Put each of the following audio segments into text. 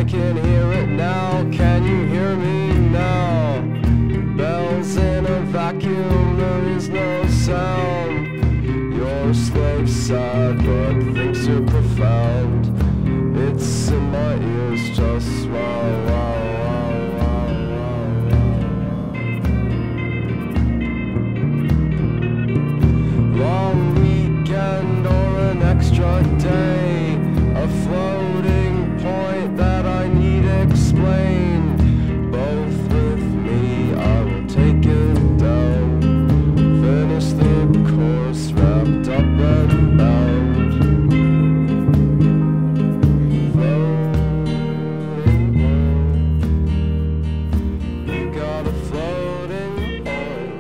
I can hear it now. Can you hear me now? Bells in a vacuum, there is no sound. You're a slave, sad, but thinks you're profound. It's in my ears, just wow, wow, wow, wow, wow, wow. Long weekend or an extra day, a floating point that I need explained. Both with me, I will take it down. Finish the course, wrapped up and bound. Floating point, you got a floating point.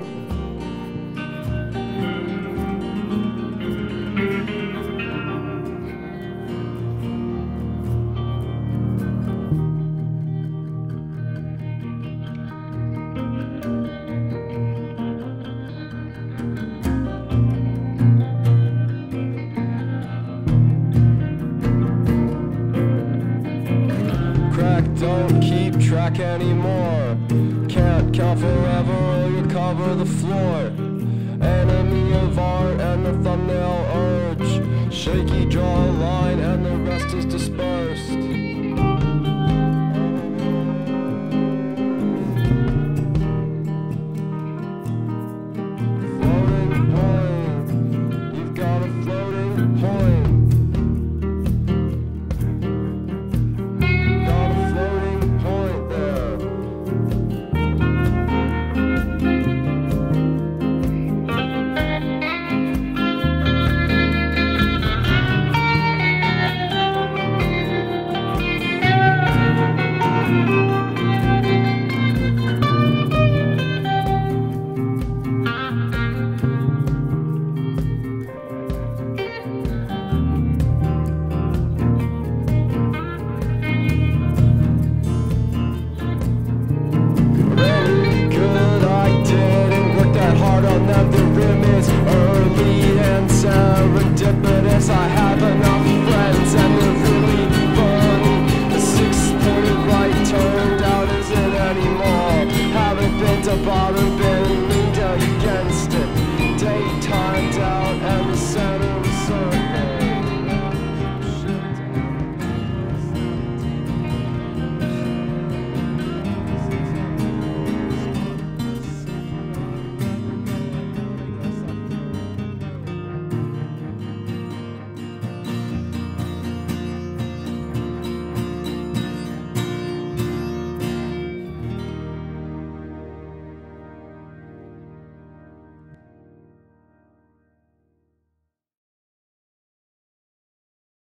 Don't keep track anymore. Can't count forever or you cover the floor. Enemy of art and the thumbnail urge. Shaky jaw line.